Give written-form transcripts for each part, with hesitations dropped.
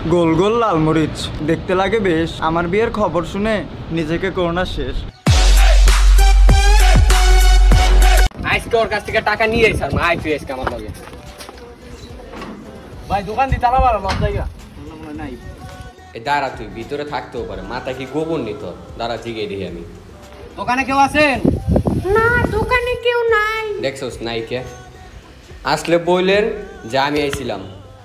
গোল গোল লাল মরিচ দেখতে লাগে বেশ। আমার বিয়ের খবর শুনে নিজেকে করোনা শেষ। আজকে ওর কাছ থেকে টাকা নিয়ে স্যার আই তুই আজকে আমার লগে ভাই দোকান দি তালা মারা লজ জায়গা নাই। এই দাঁড়া তুই ভিতরে থাকতেও পারে, মাথা কি গোবর নি তোর? দাঁড়া জিগে দিই আমি। দোকানে কেউ আছেন? না দোকানে কেউ নাই। দেখছোস নাই কে? আসলে বললেন যে আমি আইছিলাম।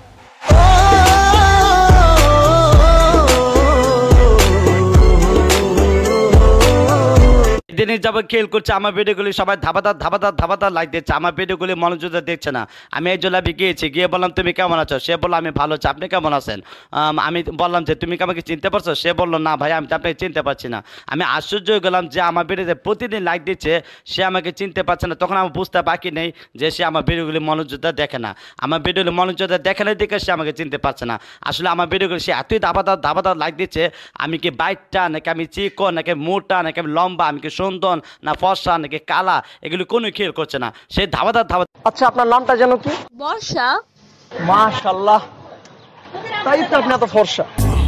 দিনের যাবো খেল করছে আমার ভিডিওগুলি, সবাই ধাবাদার লাইক দিচ্ছে, আমার ভিডিওগুলি মনোযোগ দেখছে না। আমি এই জলাবি গিয়েছি, গিয়ে বললাম তুমি কেমন আছো? সে বললো আমি ভালো আছি, আপনি কেমন আছেন? আমি বললাম যে তুমি কি আমাকে চিনতে পারছো? সে বললো না ভাই আমি আপনাকে চিনতে পারছি না। আমি আশ্চর্য হয়ে গেলাম যে আমার ভিডিওতে প্রতিদিন লাইক দিচ্ছে, সে আমাকে চিনতে পারছে না। তখন আমার বুঝতে বাকি নেই যে সে আমার ভিডিওগুলি মনোযোগ দেখে না, আমার ভিডিওগুলি মনোযোগ দেখে না দেখে সে আমাকে চিনতে পারছে না। আসলে আমার ভিডিওগুলি সে এতই ধাবাদার লাইক দিচ্ছে, আমি কি বাইকটা নাকি আমি চিকন নাকি মোটা নাকি আমি লম্বা, আমি কি সুন্দর না ফর্সা নাকি কালা, এগুলো কোনো খেয়াল করছে না। সে ধাবাদার। আচ্ছা আপনার নামটা জানো কি? বর্ষা। মাশাআল্লাহ, তাই তো আপনি এত ফর্সা।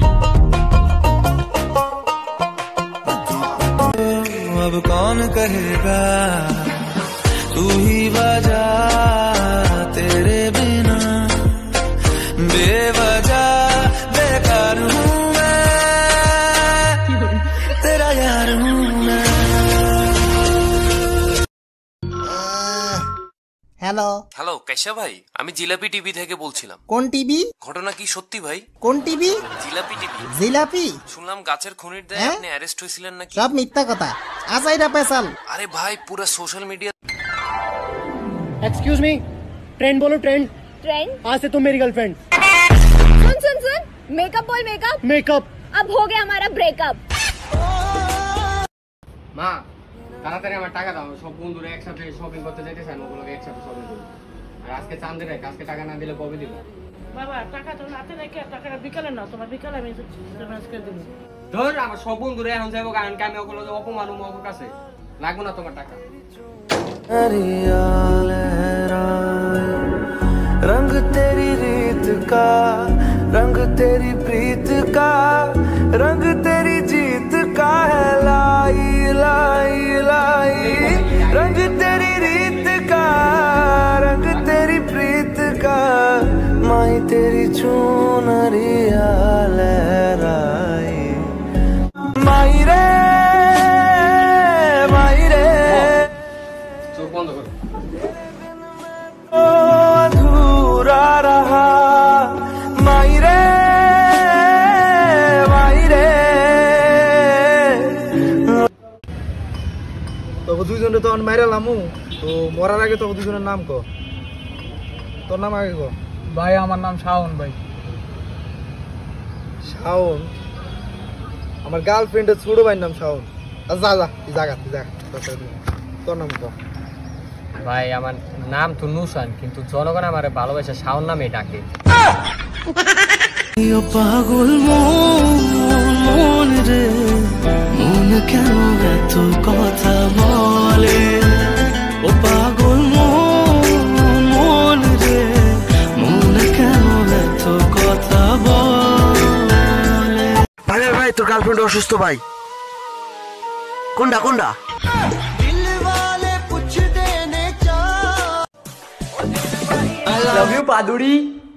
अब कौन कहेगा तू ही वजह तेरे बिना बेवजह बेकार हूँ मैं तेरा यार हूँ मैं। হ্যালো হ্যালো কেশা ভাই, আমি জিলাপি টিভি থেকে বলছিলাম। কোন টিভি? ঘটনা কি সত্যি ভাই? কোন টিভি? জিলাপি টিভি। জিলাপি? শুনলাম গাছের খনির দায়ে আপনি অ্যারেস্ট হয়েছিলেন নাকি? সব মিথ্যা কথা, আজাইরা পেশাল। আরে ভাই পুরো social media. Excuse me, trend बोलो ट्रेंड। ट्रेंड? आज से तुम मेरी गर्लफ्रेंड। सुन मेकअप बोल मेकअप। मेकअप। अब हो गया हमारा ब्रेकअप। মা তাড়াতাড়ি আমার টাকা দাও, সব বন্ধুরা একসাথে শপিং করতে যেতে চান, ওগুলোকে একসাথে শপিং করব। আর আজকে চাঁদের রেখে আজকে টাকা না দিলে কবে দিব? বাবা টাকা তো হাতে রেখে টাকাটা বিকালে নাও, তোমার বিকালে আমি আজকে দেব। ধর আমার সব বন্ধুরা এখন যাবো, কারণ আমি ওগুলো অপমান ওর কাছে লাগবো না তোমার টাকা। रंग तेरी रीत का, रंग तेरी प्रीत का, रंग तेरी जीत का है लाई लाई लाई। रंग तेरी रीत का, रंग तेरी प्रीत का, माई तेरी चुनरिया लहराई। माई रे माई रे চোখ বন্ধ করো। अधूरा रहा माई रे তবে দুইজনে তো মাইরা লামু, তো মরার আগে তো দুইজনের নাম কো। তোর নাম আগে কো। ভাই আমার নাম শাওন। ভাই শাওন? আমার গার্লফ্রেন্ডের ছোট ভাইয়ের নাম শাওন। আচ্ছা যা তুই জাগা তোর নাম কো। ভাই আমার নাম তো নুসান, কিন্তু জনগণ আমার ভালোবাসা শাওন নামে ডাকে। পাগল মন রে, মন কেন এত কথা বলে? ও পাগল মন রে, মন কেন এত কথা বলে? ভাই ভাই তোর গার্লফ্রেন্ড অসুস্থ ভাই। কোনটা কোনটা? लव यू पादुड़ी।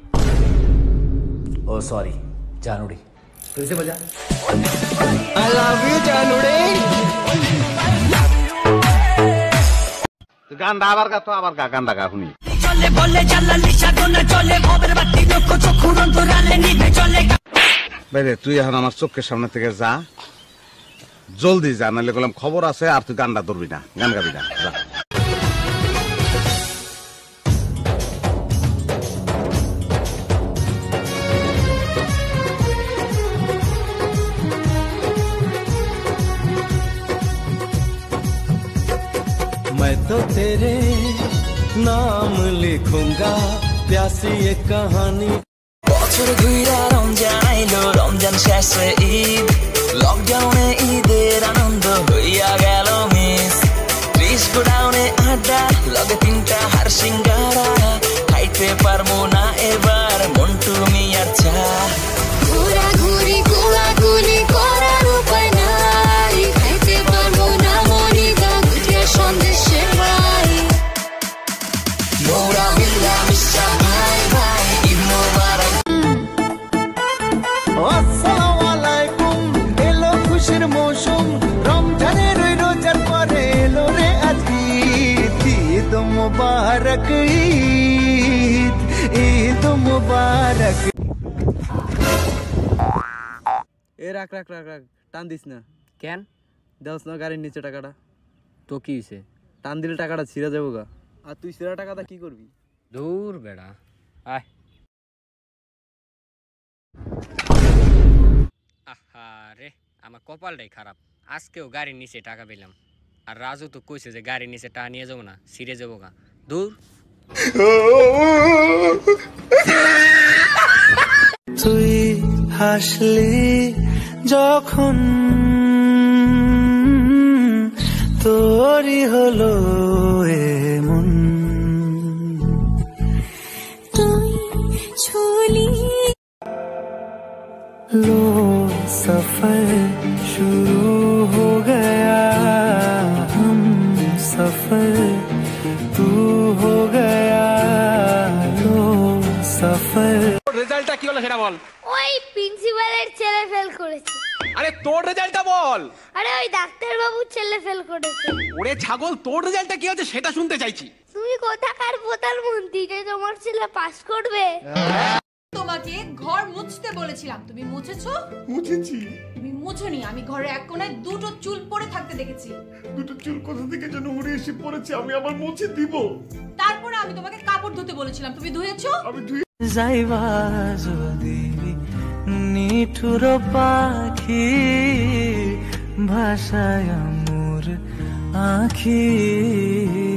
ओ सॉरी জানুড়ি। फिर से बजा। I love you জানুড়ি। গানটা আবার গা, তো আবার গা, গানটা গা শুনি। চলে বলে জাল্লা লিশা গোনা চলে ভবের বাতি লক্ষ্য চক্ষু রন্তরালে নিভে চলে। বাইরে তুই এখন আমার চোখের সামনে থেকে যা, জলদি যা, নাহলে বললাম খবর আছে আর তুই গানটা ধরবি না, গান গাবি না, যা। मैं तो तेरे नाम लिखूंगा प्यासी ये कहानी। বছর ঘুরা রমজান আইলো, রমজান শেষে ঈদ, লকডাউনে ঈদের আনন্দ হইয়া গেল মিস। 30 গোডাউনে আড্ডা, লগে 3টা হার সিঙ্গারা, খাইতে পারবো না এবার মন্টু মিয়ার চা। মুবারক ঈদ ঈদ মুবারক। এ রাখ রাখ রাখ রাখ, টান দিস না। কেন দেওস না গাড়ির নিচে টাকাটা? তো কি হয়েছে? টান দিলে টাকাটা ছিঁড়ে যাবো গা। আর তুই ছিঁড়া টাকাটা কি করবি? দূর বেড়া, আয়। আহারে আমার কপালটাই খারাপ, আজকেও গাড়ির নিচে টাকা পেলাম। আর রাজু তো কইছে যে গাড়ির নিচে টাকা নিয়ে যাবো না, ছিঁড়ে যাবো গা। দূর। তুই হাসলি যখন তোরই হলো এমন, তুই ছুলি লো সফর শুরু হো গয়া हम सफर तू हो गया लो सफर। রেজাল্টটা কি হলো সেটা বল। ওই প্রিন্সিপালের ছেলে ফেল করেছে। আরে তোর রেজাল্টটা বল। আরে ওই ডাক্তার বাবুর ছেলে ফেল করেছে। ওরে ছাগল, তোর রেজাল্টটা কি হচ্ছে সেটা শুনতে চাইছি। তুমি কোথাকার প্রধানমন্ত্রী যে তোমার ছেলে পাস করবে? তোমাকে ঘর মুছতে বলেছিলাম, তুমি মুছেছো? মুছেছি। তুমি মুছোনি, আমি ঘরে এক কোণায় দুটো চুল পড়ে থাকতে দেখেছি। দুটো চুল কোথা থেকে যেন উড়ে এসে পড়েছে, আমি আবার মুছে দিব। তারপরে আমি তোমাকে কাপড় ধুতে বলেছিলাম, তুমি ধুয়েছো? আমি ধুই। যাইবা যদি নিঠুর পাখি ভাষায় মোর আখি।